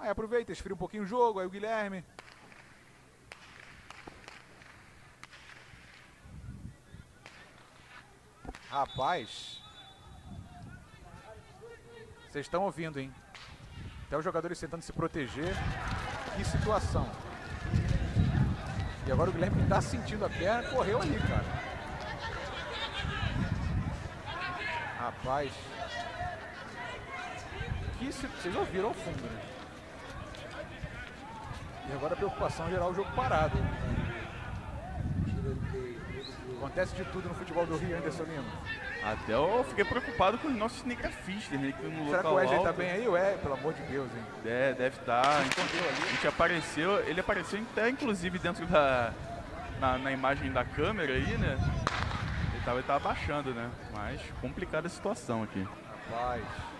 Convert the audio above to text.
Aí aproveita, esfria um pouquinho o jogo, aí o Guilherme. Rapaz. Vocês estão ouvindo, hein? Até os jogadores tentando se proteger. Que situação. E agora o Guilherme que tá sentindo a perna, correu ali, cara. Rapaz. Vocês ouviram ao fundo, né? E agora a preocupação é gerar o jogo parado. Acontece de tudo no futebol do Rio, Anderson Lima. Até eu fiquei preocupado com os nossos cinegrafistas, né? Que no Será que local o Wesley alto, tá bem aí? Ué, pelo amor de Deus, hein? deve estar. Ele apareceu até inclusive dentro na imagem da câmera aí, né? Ele tava baixando, né? Mas complicada a situação aqui. Rapaz.